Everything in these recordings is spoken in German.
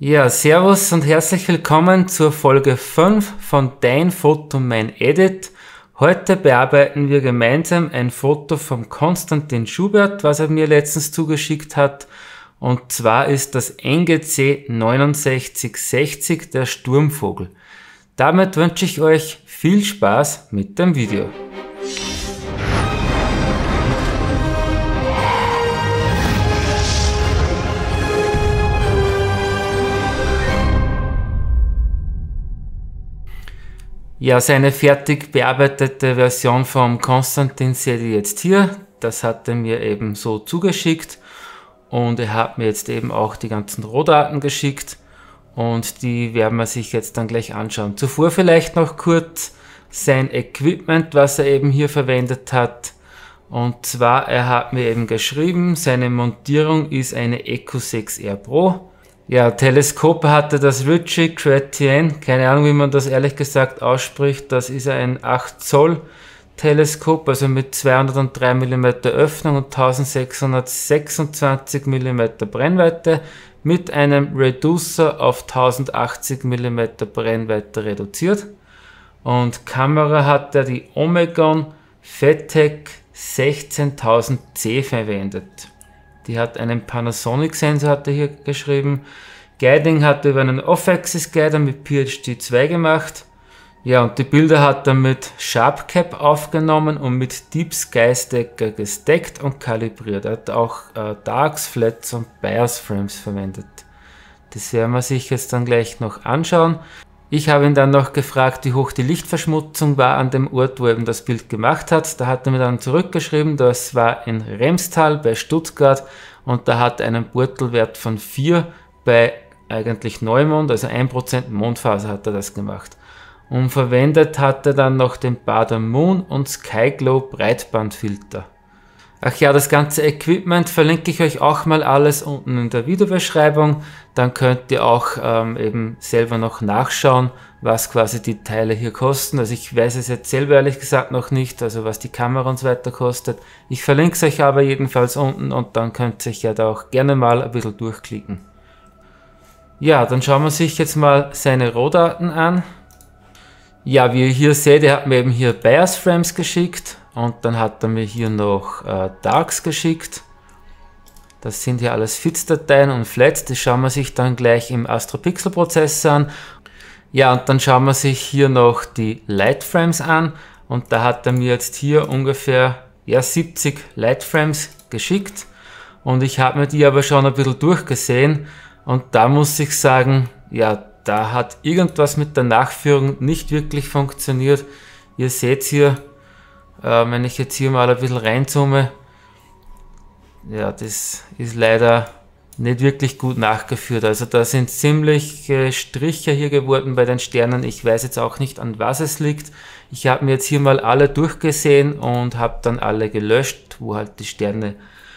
Ja, servus und herzlich willkommen zur Folge 5 von Dein Foto, mein Edit. Heute bearbeiten wir gemeinsam ein Foto von Konstantin Schubert, was er mir letztens zugeschickt hat. Und zwar ist das NGC 6960, der Sturmvogel. Damit wünsche ich euch viel Spaß mit dem Video. Ja, seine fertig bearbeitete Version vom Konstantin seht ihr jetzt hier. Das hat er mir eben so zugeschickt und er hat mir jetzt eben auch die ganzen Rohdaten geschickt und die werden wir sich jetzt dann gleich anschauen. Zuvor vielleicht noch kurz sein Equipment, was er eben hier verwendet hat. Und zwar, er hat mir eben geschrieben, seine Montierung ist eine Eco 6R Pro. Ja, Teleskop hatte das Ritchie Chrétien, keine Ahnung, wie man das ehrlich gesagt ausspricht. Das ist ein 8 Zoll Teleskop, also mit 203 mm Öffnung und 1626 mm Brennweite mit einem Reducer auf 1080 mm Brennweite reduziert. Und Kamera hat er die Omegon Fetec 16000C verwendet. Die hat einen Panasonic-Sensor, hat er hier geschrieben. Guiding hat er über einen Off-Axis-Guider mit PHD-2 gemacht. Ja, und die Bilder hat er mit SharpCap aufgenommen und mit Deep Sky Stacker gestackt und kalibriert. Er hat auch Darks, Flats und Bias Frames verwendet. Das werden wir sich jetzt dann gleich noch anschauen. Ich habe ihn dann noch gefragt, wie hoch die Lichtverschmutzung war an dem Ort, wo er eben das Bild gemacht hat. Da hat er mir dann zurückgeschrieben, das war in Remstal bei Stuttgart und da hat er einen Bortelwert von 4 bei eigentlich Neumond, also 1% Mondphase hat er das gemacht. Und verwendet hat er dann noch den Baader Moon und Skyglow Breitbandfilter. Ach ja, das ganze Equipment verlinke ich euch auch mal alles unten in der Videobeschreibung. Dann könnt ihr auch eben selber noch nachschauen, was quasi die Teile hier kosten. Also ich weiß es jetzt selber ehrlich gesagt noch nicht, also was die Kamera und so weiter kostet. Ich verlinke es euch aber jedenfalls unten und dann könnt ihr euch ja da auch gerne mal ein bisschen durchklicken. Ja, dann schauen wir sich jetzt mal seine Rohdaten an. Ja, wie ihr hier seht, er hat mir eben hier Bias Frames geschickt. Und dann hat er mir hier noch Darks geschickt. Das sind hier alles Fits-Dateien und Flats. Das schauen wir sich dann gleich im Astro-Pixel-Prozessor an. Ja, und dann schauen wir sich hier noch die Lightframes an. Und da hat er mir jetzt hier ungefähr 70 Lightframes geschickt. Und ich habe mir die aber schon ein bisschen durchgesehen. Und da muss ich sagen, ja, da hat irgendwas mit der Nachführung nicht wirklich funktioniert. Ihr seht hier, wenn ich jetzt hier mal ein bisschen reinzoome, ja, das ist leider nicht wirklich gut nachgeführt. Also da sind ziemlich Striche hier geworden bei den Sternen. Ich weiß jetzt auch nicht, an was es liegt. Ich habe mir jetzt hier mal alle durchgesehen und habe dann alle gelöscht, wo halt die Sterne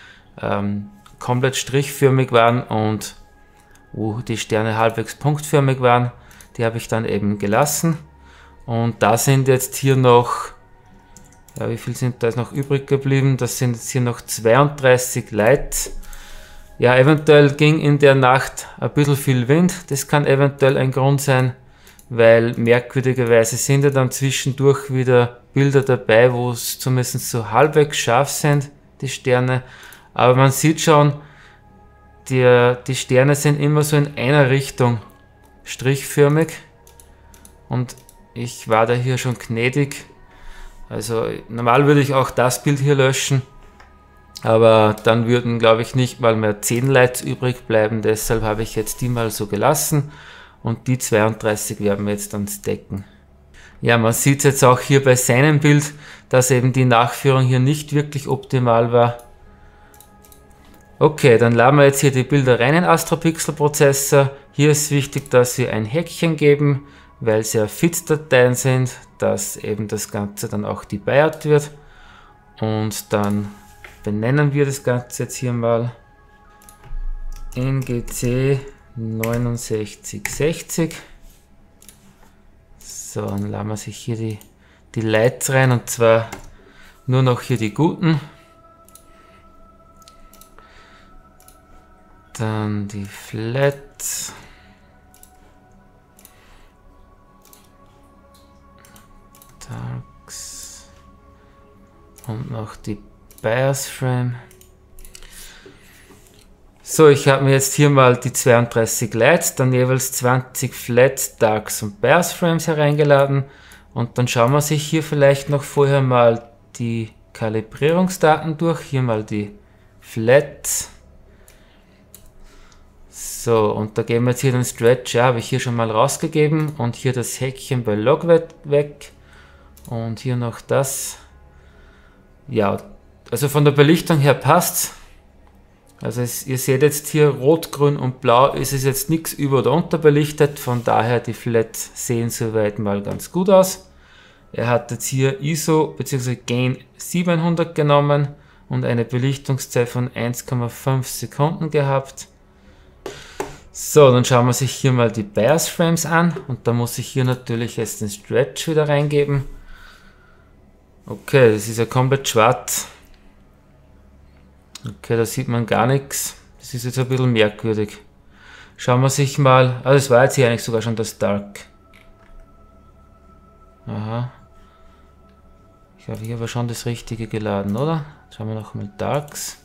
komplett strichförmig waren und wo die Sterne halbwegs punktförmig waren. Die habe ich dann eben gelassen. Und da sind jetzt hier noch, ja, wie viel sind da jetzt noch übrig geblieben? Das sind jetzt hier noch 32 Light. Ja, eventuell ging in der Nacht ein bisschen viel Wind. Das kann eventuell ein Grund sein, weil merkwürdigerweise sind ja dann zwischendurch wieder Bilder dabei, wo es zumindest so halbwegs scharf sind, die Sterne. Aber man sieht schon, die Sterne sind immer so in einer Richtung strichförmig. Und ich war da hier schon gnädig. Also normal würde ich auch das Bild hier löschen, aber dann würden, glaube ich, nicht mal mehr 10 Lights übrig bleiben. Deshalb habe ich jetzt die mal so gelassen und die 32 werden wir jetzt dann stacken. Ja, man sieht es jetzt auch hier bei seinem Bild, dass eben die Nachführung hier nicht wirklich optimal war. Okay, dann laden wir jetzt hier die Bilder rein in den Astro-Pixel-Prozessor. Hier ist wichtig, dass wir ein Häkchen geben, weil es ja Fits-Dateien sind, dass eben das Ganze dann auch debired wird. Und dann benennen wir das Ganze jetzt hier mal NGC 6960. So, dann laden wir sich hier die Lights rein und zwar nur noch hier die guten. Dann die Flats. Und noch die Bias Frame. So, ich habe mir jetzt hier mal die 32 Lights, dann jeweils 20 Flats, Darks und Bias Frames hereingeladen. Und dann schauen wir sich hier vielleicht noch vorher mal die Kalibrierungsdaten durch. Hier mal die Flats. So, und da geben wir jetzt hier den Stretch, ja, habe ich hier schon mal rausgegeben. Und hier das Häkchen bei Log weg. Und hier noch das. Ja, also von der Belichtung her passt. Also ihr seht jetzt hier Rot, Grün und Blau ist es jetzt nichts über- oder unterbelichtet. Von daher die Flats sehen soweit mal ganz gut aus. Er hat jetzt hier ISO bzw. Gain 700 genommen und eine Belichtungszeit von 1,5 Sekunden gehabt. So, dann schauen wir sich hier mal die Bias Frames an und da muss ich hier natürlich jetzt den Stretch wieder reingeben. Okay, das ist ja komplett schwarz. Okay, da sieht man gar nichts. Das ist jetzt ein bisschen merkwürdig. Schauen wir sich mal, also das war jetzt hier eigentlich sogar schon das Dark. Aha. Ich habe hier aber schon das Richtige geladen, oder? Schauen wir nochmal Darks.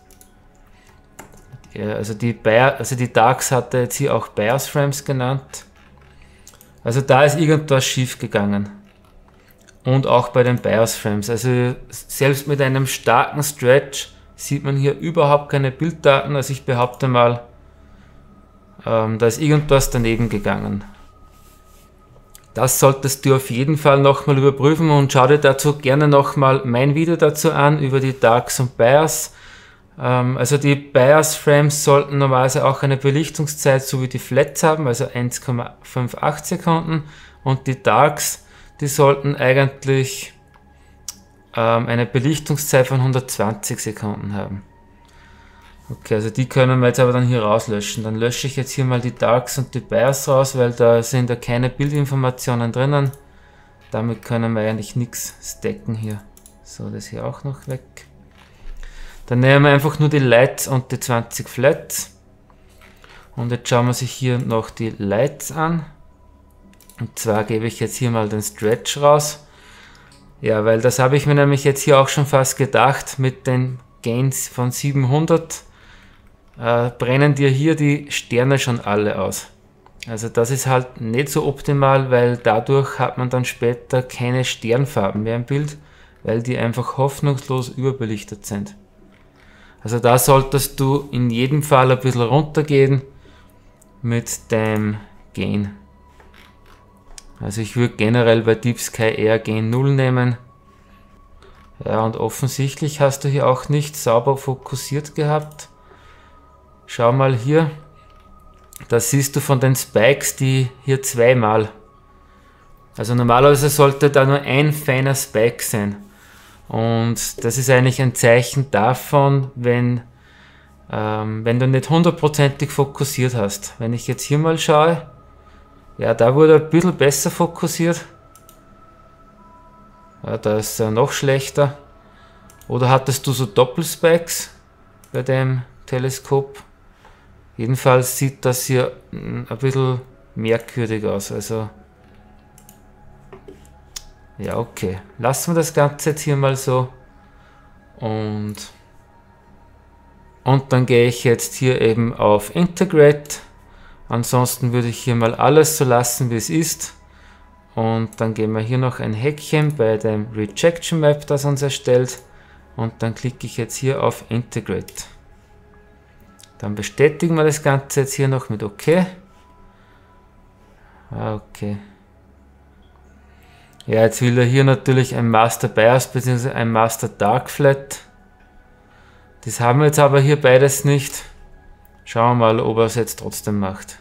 Ja, also die Darks hat er jetzt hier auch Bias Frames genannt. Also da ist irgendwas schief gegangen. Und auch bei den Bias Frames. Also selbst mit einem starken Stretch sieht man hier überhaupt keine Bilddaten. Also ich behaupte mal, da ist irgendwas daneben gegangen. Das solltest du auf jeden Fall nochmal überprüfen und schau dir dazu gerne nochmal mein Video dazu an über die Darks und Bias. Also die Bias Frames sollten normalerweise auch eine Belichtungszeit so wie die Flats haben, also 1,58 Sekunden, und die Darks, die sollten eigentlich eine Belichtungszeit von 120 Sekunden haben. Okay, also die können wir jetzt aber dann hier rauslöschen. Dann lösche ich jetzt hier mal die Darks und die Bias raus, weil da sind ja keine Bildinformationen drinnen. Damit können wir eigentlich nichts stacken hier. So, das hier auch noch weg. Dann nehmen wir einfach nur die Lights und die 20 Flats. Und jetzt schauen wir sich hier noch die Lights an. Und zwar gebe ich jetzt hier mal den Stretch raus. Ja, weil das habe ich mir nämlich jetzt hier auch schon fast gedacht. Mit den Gains von 700 brennen dir hier die Sterne schon alle aus. Also das ist halt nicht so optimal, weil dadurch hat man dann später keine Sternfarben mehr im Bild, weil die einfach hoffnungslos überbelichtet sind. Also da solltest du in jedem Fall ein bisschen runtergehen mit dem Gain. Also ich würde generell bei Deep Sky eher Gain 0 nehmen. Ja, und offensichtlich hast du hier auch nicht sauber fokussiert gehabt. Schau mal hier. Da siehst du von den Spikes die hier zweimal. Also normalerweise sollte da nur ein feiner Spike sein. Und das ist eigentlich ein Zeichen davon, wenn du nicht hundertprozentig fokussiert hast. Wenn ich jetzt hier mal schaue, ja, da wurde ein bisschen besser fokussiert. Ja, da ist er noch schlechter. Oder hattest du so Doppelspikes bei dem Teleskop? Jedenfalls sieht das hier ein bisschen merkwürdig aus. Also ja, okay. Lassen wir das Ganze jetzt hier mal so. Und dann gehe ich jetzt hier eben auf Integrate. Ansonsten würde ich hier mal alles so lassen, wie es ist. Und dann geben wir hier noch ein Häkchen bei dem Rejection Map, das uns erstellt. Und dann klicke ich jetzt hier auf Integrate. Dann bestätigen wir das Ganze jetzt hier noch mit OK. Okay. Ja, jetzt will er hier natürlich ein Master Bias bzw. ein Master Dark Flat. Das haben wir jetzt aber hier beides nicht. Schauen wir mal, ob er es jetzt trotzdem macht.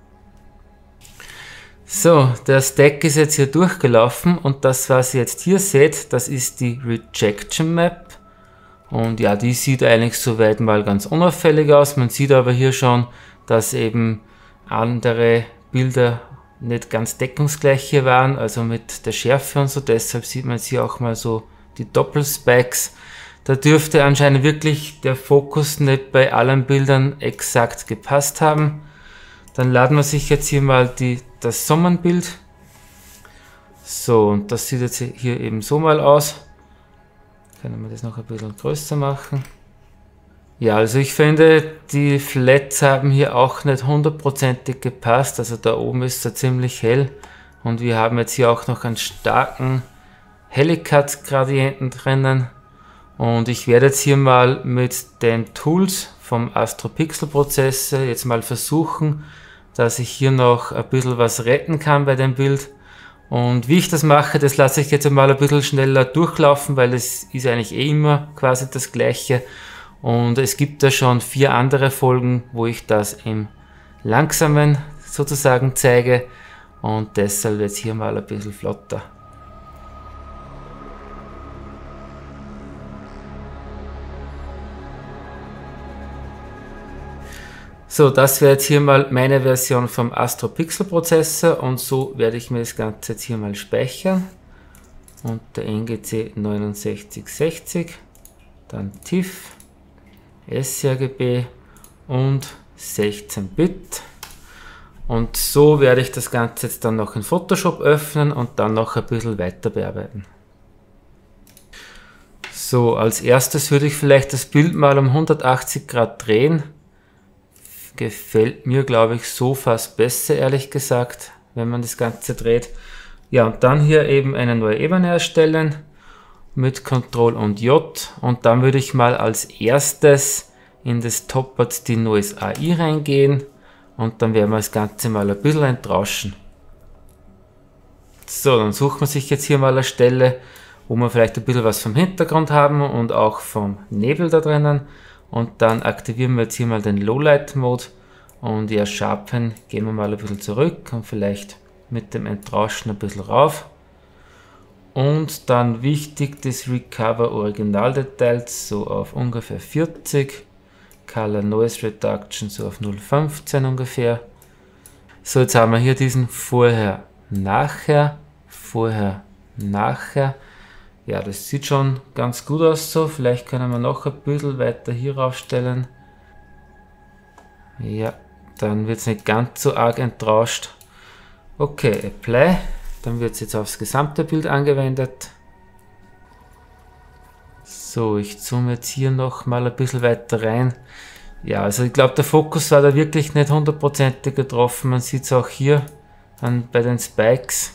So, der Stack ist jetzt hier durchgelaufen und das, was ihr jetzt hier seht, das ist die Rejection Map. Und ja, die sieht eigentlich soweit mal ganz unauffällig aus. Man sieht aber hier schon, dass eben andere Bilder nicht ganz deckungsgleich hier waren, also mit der Schärfe und so. Deshalb sieht man jetzt hier auch mal so die Doppelspikes. Da dürfte anscheinend wirklich der Fokus nicht bei allen Bildern exakt gepasst haben. Dann laden wir sich jetzt hier mal das Sonnenbild. So, und das sieht jetzt hier eben so mal aus. Können wir das noch ein bisschen größer machen. Ja, also ich finde, die Flats haben hier auch nicht hundertprozentig gepasst. Also da oben ist er ziemlich hell. Und wir haben jetzt hier auch noch einen starken Helligkeitsgradienten drinnen. Und ich werde jetzt hier mal mit den Tools vom Astro Pixel Prozessor jetzt mal versuchen, dass ich hier noch ein bisschen was retten kann bei dem Bild. Und wie ich das mache, das lasse ich jetzt mal ein bisschen schneller durchlaufen, weil es ist eigentlich eh immer quasi das Gleiche. Und es gibt da schon 4 andere Folgen, wo ich das im Langsamen sozusagen zeige. Und deshalb jetzt hier mal ein bisschen flotter. So, das wäre jetzt hier mal meine Version vom Astro Pixel Prozessor und so werde ich mir das Ganze jetzt hier mal speichern. Unter NGC 6960, dann TIFF, sRGB und 16-Bit. Und so werde ich das Ganze jetzt dann noch in Photoshop öffnen und dann noch ein bisschen weiter bearbeiten. So, als erstes würde ich vielleicht das Bild mal um 180 Grad drehen. Gefällt mir, glaube ich, so fast besser, ehrlich gesagt, wenn man das Ganze dreht. Ja, und dann hier eben eine neue Ebene erstellen mit Ctrl und J. Und dann würde ich mal als erstes in das Topaz die Noise AI reingehen. Und dann werden wir das Ganze mal ein bisschen entrauschen. So, dann sucht man sich jetzt hier mal eine Stelle, wo wir vielleicht ein bisschen was vom Hintergrund haben und auch vom Nebel da drinnen. Und dann aktivieren wir jetzt hier mal den Lowlight Mode und ja, Sharpen gehen wir mal ein bisschen zurück und vielleicht mit dem Entrauschen ein bisschen rauf. Und dann wichtig, das Recover Originaldetails so auf ungefähr 40, Color Noise Reduction so auf 0,15 ungefähr. So, jetzt haben wir hier diesen Vorher, Nachher, Vorher, Nachher. Ja, das sieht schon ganz gut aus so. Vielleicht können wir noch ein bisschen weiter hier raufstellen. Ja, dann wird es nicht ganz so arg entrauscht. Okay, Apply. Dann wird es jetzt aufs gesamte Bild angewendet. So, ich zoome jetzt hier noch mal ein bisschen weiter rein. Ja, also ich glaube, der Fokus war da wirklich nicht hundertprozentig getroffen. Man sieht es auch hier bei den Spikes.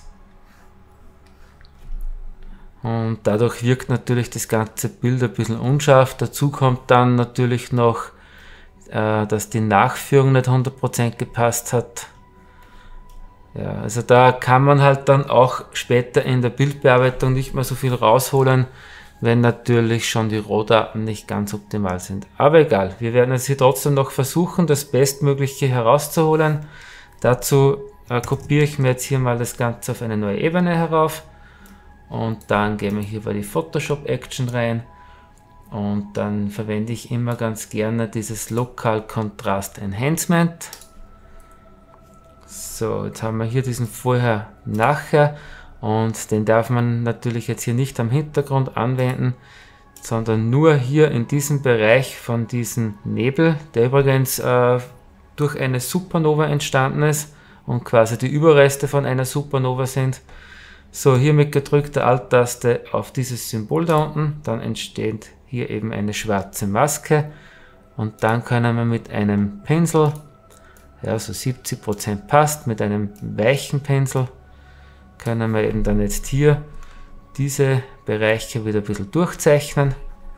Und dadurch wirkt natürlich das ganze Bild ein bisschen unscharf. Dazu kommt dann natürlich noch, dass die Nachführung nicht 100% gepasst hat. Ja, also da kann man halt dann auch später in der Bildbearbeitung nicht mehr so viel rausholen, wenn natürlich schon die Rohdaten nicht ganz optimal sind. Aber egal, wir werden jetzt hier trotzdem noch versuchen, das Bestmögliche herauszuholen. Dazu kopiere ich mir jetzt hier mal das Ganze auf eine neue Ebene herauf. Und dann gehen wir hier bei die Photoshop Action rein und dann verwende ich immer ganz gerne dieses Local Contrast Enhancement. So, jetzt haben wir hier diesen Vorher, Nachher und den darf man natürlich jetzt hier nicht am Hintergrund anwenden, sondern nur hier in diesem Bereich von diesem Nebel, der übrigens durch eine Supernova entstanden ist und quasi die Überreste von einer Supernova sind. So, hier mit gedrückter Alt-Taste auf dieses Symbol da unten, dann entsteht hier eben eine schwarze Maske und dann können wir mit einem Pinsel, ja so 70% passt, mit einem weichen Pinsel können wir eben dann jetzt hier diese Bereiche wieder ein bisschen durchzeichnen.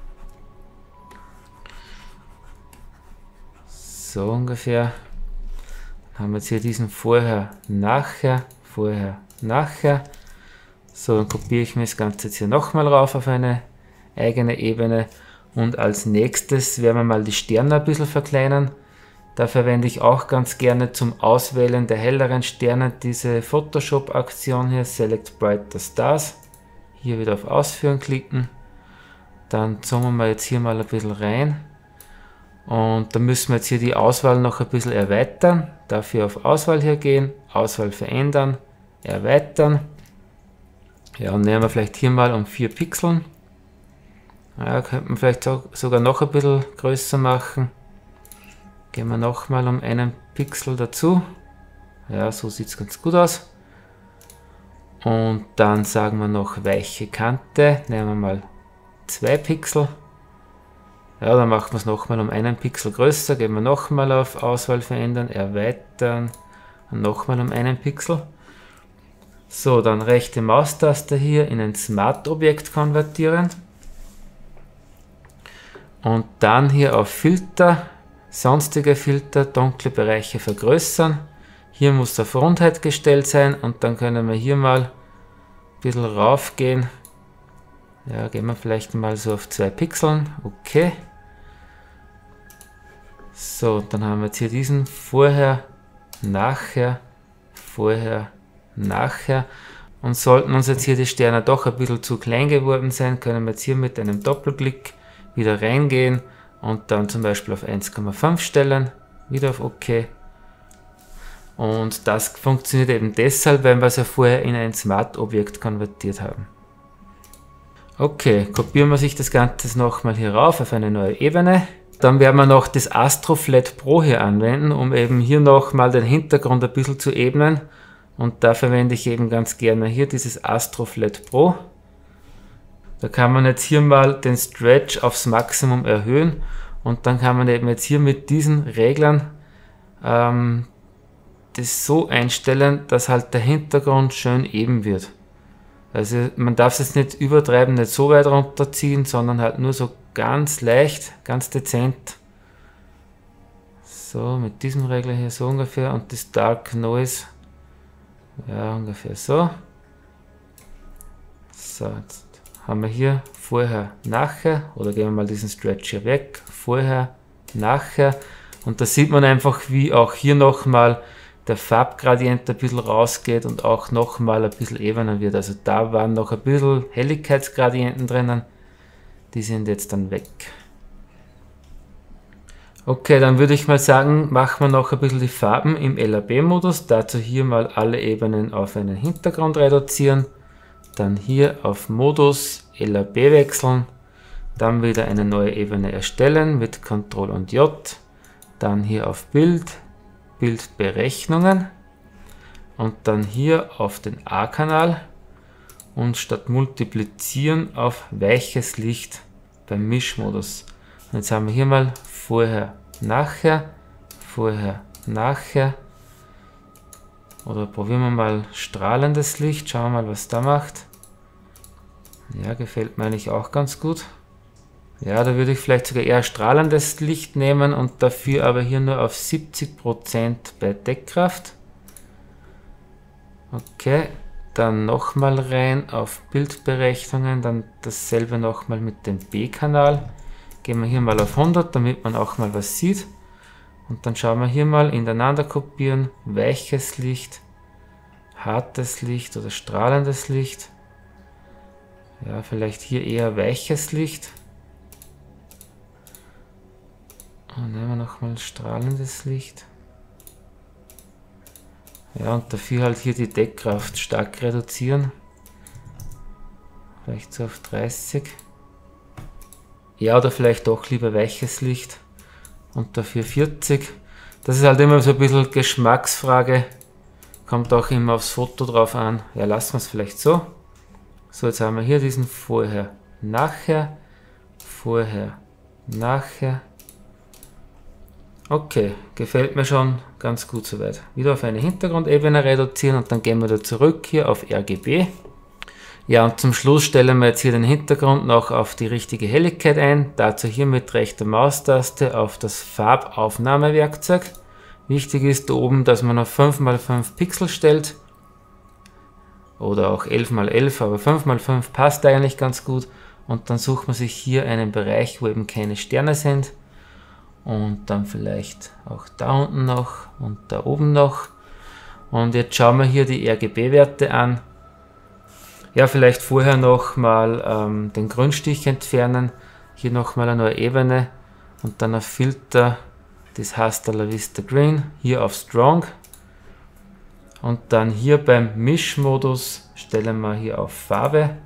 So ungefähr. Dann haben wir jetzt hier diesen Vorher, Nachher, Vorher, Nachher. So, dann kopiere ich mir das Ganze jetzt hier nochmal rauf auf eine eigene Ebene und als nächstes werden wir mal die Sterne ein bisschen verkleinern. Da verwende ich auch ganz gerne zum Auswählen der helleren Sterne diese Photoshop-Aktion hier, Select Brighter Stars. Hier wieder auf Ausführen klicken. Dann zoomen wir jetzt hier mal ein bisschen rein. Und dann müssen wir jetzt hier die Auswahl noch ein bisschen erweitern. Dafür auf Auswahl hier gehen, Auswahl verändern, erweitern. Ja, und nehmen wir vielleicht hier mal um 4 Pixeln. Ja, könnte man vielleicht sogar noch ein bisschen größer machen. Gehen wir nochmal um einen Pixel dazu. Ja, so sieht es ganz gut aus. Und dann sagen wir noch weiche Kante. Nehmen wir mal 2 Pixel. Ja, dann machen wir es nochmal um einen Pixel größer, gehen wir nochmal auf Auswahl verändern, erweitern, nochmal um einen Pixel. So, dann rechte Maustaste hier in ein Smart-Objekt konvertieren. Und dann hier auf Filter, sonstige Filter, dunkle Bereiche vergrößern. Hier muss auf Rundheit gestellt sein und dann können wir hier mal ein bisschen rauf gehen. Ja, gehen wir vielleicht mal so auf 2 Pixeln. Okay. So, dann haben wir jetzt hier diesen vorher, nachher, vorher, nachher. Und sollten uns jetzt hier die Sterne doch ein bisschen zu klein geworden sein, können wir jetzt hier mit einem Doppelklick wieder reingehen und dann zum Beispiel auf 1,5 stellen. Wieder auf OK. Und das funktioniert eben deshalb, weil wir es ja vorher in ein Smart-Objekt konvertiert haben. Okay, kopieren wir sich das Ganze nochmal hier rauf auf eine neue Ebene. Dann werden wir noch das Astroflat Pro hier anwenden, um eben hier nochmal den Hintergrund ein bisschen zu ebnen. Und da verwende ich eben ganz gerne hier dieses Astroflat Pro. Da kann man jetzt hier mal den Stretch aufs Maximum erhöhen und dann kann man eben jetzt hier mit diesen Reglern das so einstellen, dass halt der Hintergrund schön eben wird. Also man darf es jetzt nicht übertreiben, nicht so weit runterziehen, sondern halt nur so ganz leicht, ganz dezent. So, mit diesem Regler hier so ungefähr und das Dark Noise, ja ungefähr so. So, jetzt haben wir hier vorher, nachher, oder gehen wir mal diesen Stretch hier weg, vorher, nachher. Und da sieht man einfach, wie auch hier nochmal der Farbgradient ein bisschen rausgeht und auch nochmal ein bisschen ebener wird. Also da waren noch ein bisschen Helligkeitsgradienten drinnen, die sind jetzt dann weg. Okay, dann würde ich mal sagen, machen wir noch ein bisschen die Farben im LAB-Modus. Dazu hier mal alle Ebenen auf einen Hintergrund reduzieren. Dann hier auf Modus LAB wechseln. Dann wieder eine neue Ebene erstellen mit Ctrl und J. Dann hier auf Bild, Bildberechnungen. Und dann hier auf den A-Kanal. Und statt multiplizieren auf weiches Licht beim Mischmodus. Und jetzt haben wir hier mal vorher, nachher, vorher, nachher. Oder probieren wir mal strahlendes Licht, schauen wir mal, was da macht. Ja, gefällt mir eigentlich auch ganz gut. Ja, da würde ich vielleicht sogar eher strahlendes Licht nehmen und dafür aber hier nur auf 70% bei Deckkraft. Okay, dann nochmal rein auf Bildberechnungen, dann dasselbe nochmal mit dem B-Kanal. Gehen wir hier mal auf 100, damit man auch mal was sieht. Und dann schauen wir hier mal ineinander kopieren, weiches Licht, hartes Licht oder strahlendes Licht. Ja, vielleicht hier eher weiches Licht. Und nehmen wir nochmal strahlendes Licht. Ja, und dafür halt hier die Deckkraft stark reduzieren. Vielleicht so auf 30. Ja, oder vielleicht doch lieber weiches Licht. Und dafür 40. Das ist halt immer so ein bisschen Geschmacksfrage. Kommt auch immer aufs Foto drauf an. Ja, lassen wir es vielleicht so. So, jetzt haben wir hier diesen Vorher, Nachher, Vorher, Nachher. Okay, gefällt mir schon ganz gut soweit. Wieder auf eine Hintergrundebene reduzieren und dann gehen wir da zurück hier auf RGB. Ja, und zum Schluss stellen wir jetzt hier den Hintergrund noch auf die richtige Helligkeit ein. Dazu hier mit rechter Maustaste auf das Farbaufnahmewerkzeug. Wichtig ist da oben, dass man auf 5x5 Pixel stellt. Oder auch 11x11, aber 5x5 passt eigentlich ganz gut. Und dann sucht man sich hier einen Bereich, wo eben keine Sterne sind. Und dann vielleicht auch da unten noch und da oben noch. Und jetzt schauen wir hier die RGB-Werte an. Ja, vielleicht vorher noch mal den Grünstich entfernen. Hier nochmal eine neue Ebene und dann auf Filter das Hasta la Vista Green. Hier auf Strong. Und dann hier beim Mischmodus stellen wir hier auf Farbe.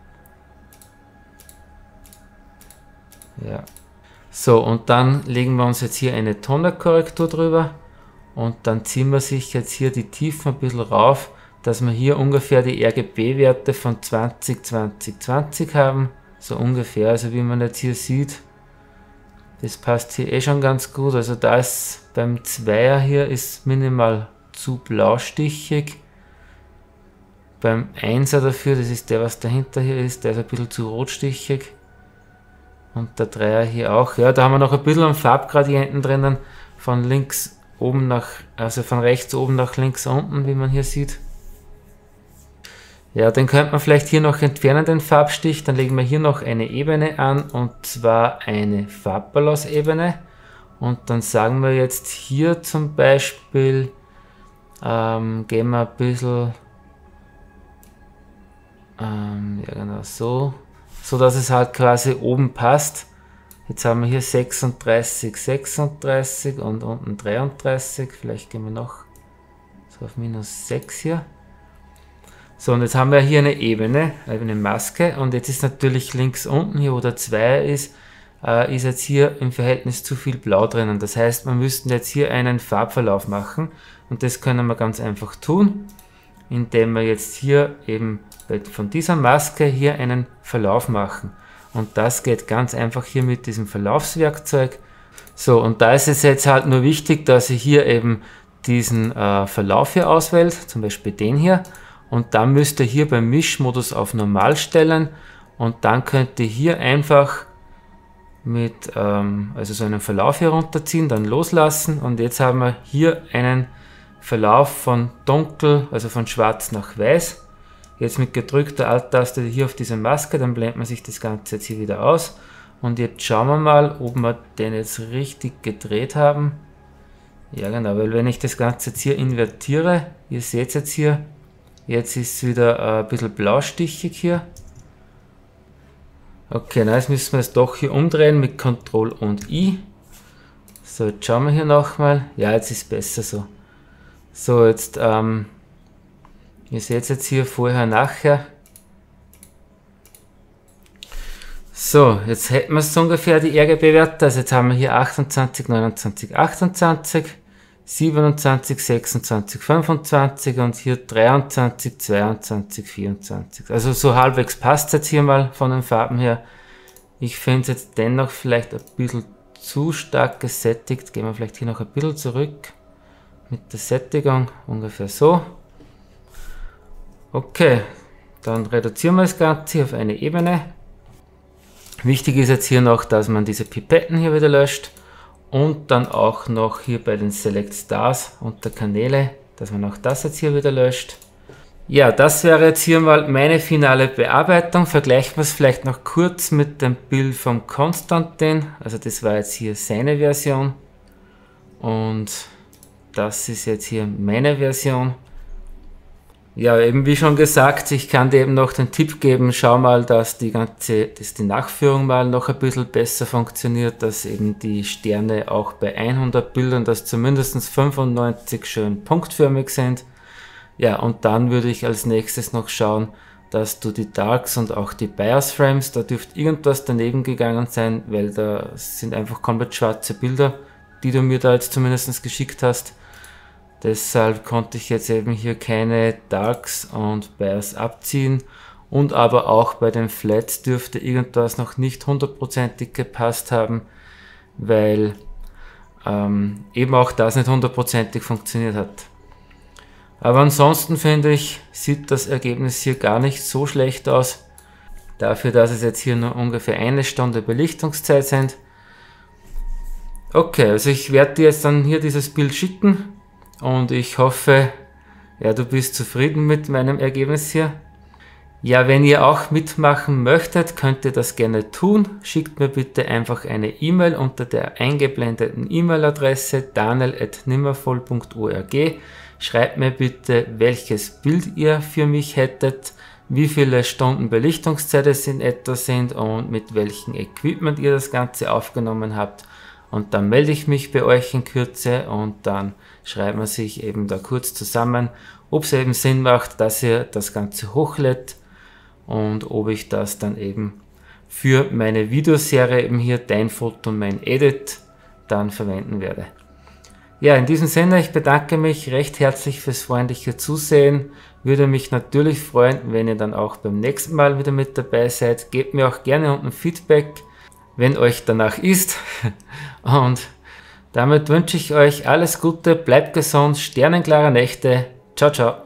Ja. So, und dann legen wir uns jetzt hier eine Tonalkorrektur drüber. Und dann ziehen wir sich jetzt hier die Tiefen ein bisschen rauf, dass wir hier ungefähr die RGB-Werte von 20, 20, 20 haben. so ungefähr, also wie man jetzt hier sieht, das passt hier eh schon ganz gut. Also da ist beim 2er hier ist minimal zu blaustichig. Beim 1er dafür, das ist der, was dahinter hier ist, der ist ein bisschen zu rotstichig. Und der 3er hier auch. Ja, da haben wir noch ein bisschen einen Farbgradienten drinnen, von links oben nach, also von rechts oben nach links unten, wie man hier sieht. Ja, den könnte man vielleicht hier noch entfernen, den Farbstich. Dann legen wir hier noch eine Ebene an, und zwar eine Farbbalance-Ebene. Und dann sagen wir jetzt hier zum Beispiel, gehen wir ein bisschen, ja genau so, so dass es halt quasi oben passt. Jetzt haben wir hier 36, 36 und unten 33. Vielleicht gehen wir noch so auf -6 hier. So, und jetzt haben wir hier eine Ebene, eine Maske, und jetzt ist natürlich links unten hier, wo der 2 ist jetzt hier im Verhältnis zu viel Blau drinnen. Das heißt, wir müssten jetzt hier einen Farbverlauf machen, und das können wir ganz einfach tun, indem wir jetzt hier eben von dieser Maske hier einen Verlauf machen. Und das geht ganz einfach hier mit diesem Verlaufswerkzeug. So, und da ist es jetzt halt nur wichtig, dass ihr hier eben diesen Verlauf hier auswählt, zum Beispiel den hier. Und dann müsst ihr hier beim Mischmodus auf Normal stellen, und dann könnt ihr hier einfach mit also so einen Verlauf hier runterziehen, dann loslassen, und jetzt haben wir hier einen Verlauf von dunkel, also von schwarz nach weiß. Jetzt mit gedrückter Alt-Taste hier auf diese Maske, dann blendet man sich das Ganze jetzt hier wieder aus, und jetzt schauen wir mal, ob wir den jetzt richtig gedreht haben. Ja genau, weil wenn ich das Ganze jetzt hier invertiere, ihr seht jetzt hier, jetzt ist es wieder ein bisschen blaustichig hier. Okay, na, jetzt müssen wir es doch hier umdrehen mit Ctrl und I. So, jetzt schauen wir hier nochmal. Ja, jetzt ist es besser so. So, jetzt, ihr seht jetzt hier vorher, nachher. So, jetzt hätten wir so ungefähr die RGB-Werte. Also jetzt haben wir hier 28, 29, 28. 27, 26, 25 und hier 23, 22, 24. Also so halbwegs passt jetzt hier mal von den Farben her. Ich finde es jetzt dennoch vielleicht ein bisschen zu stark gesättigt. Gehen wir vielleicht hier noch ein bisschen zurück mit der Sättigung, ungefähr so. Okay, dann reduzieren wir das Ganze auf eine Ebene. Wichtig ist jetzt hier noch, dass man diese Pipetten hier wieder löscht. Und dann auch noch hier bei den Select Stars unter Kanäle, dass man auch das jetzt hier wieder löscht. Ja, das wäre jetzt hier mal meine finale Bearbeitung. Vergleichen wir es vielleicht noch kurz mit dem Bild vom Konstantin. Also das war jetzt hier seine Version. Und das ist jetzt hier meine Version. Ja, eben wie schon gesagt, ich kann dir eben noch den Tipp geben, schau mal, dass die Nachführung mal noch ein bisschen besser funktioniert, dass eben die Sterne auch bei 100 Bildern, dass zumindest 95 schön punktförmig sind. Ja, und dann würde ich als nächstes noch schauen, dass du die Darks und auch die Bias Frames, da dürfte irgendwas daneben gegangen sein, weil da sind einfach komplett schwarze Bilder, die du mir da jetzt zumindest geschickt hast. Deshalb konnte ich jetzt eben hier keine Darks und Bias abziehen, und aber auch bei den Flats dürfte irgendwas noch nicht hundertprozentig gepasst haben, weil eben auch das nicht hundertprozentig funktioniert hat. Aber ansonsten finde ich, sieht das Ergebnis hier gar nicht so schlecht aus, dafür, dass es jetzt hier nur ungefähr 1 Stunde Belichtungszeit sind. Okay, also ich werde dir jetzt dann hier dieses Bild schicken. Und ich hoffe, ja, du bist zufrieden mit meinem Ergebnis hier. Ja, wenn ihr auch mitmachen möchtet, könnt ihr das gerne tun. Schickt mir bitte einfach eine E-Mail unter der eingeblendeten E-Mail-Adresse daniel@nimmervoll.org. Schreibt mir bitte, welches Bild ihr für mich hättet, wie viele Stunden Belichtungszeit es in etwa sind und mit welchem Equipment ihr das Ganze aufgenommen habt. Und dann melde ich mich bei euch in Kürze, und dann schreiben wir sich eben da kurz zusammen, ob es eben Sinn macht, dass ihr das Ganze hochlädt und ob ich das dann eben für meine Videoserie eben hier Dein Foto, mein Edit dann verwenden werde. Ja, in diesem Sinne, ich bedanke mich recht herzlich fürs freundliche Zusehen. Würde mich natürlich freuen, wenn ihr dann auch beim nächsten Mal wieder mit dabei seid. Gebt mir auch gerne unten Feedback, wenn euch danach ist. Und damit wünsche ich euch alles Gute, bleibt gesund, sternenklare Nächte. Ciao, ciao.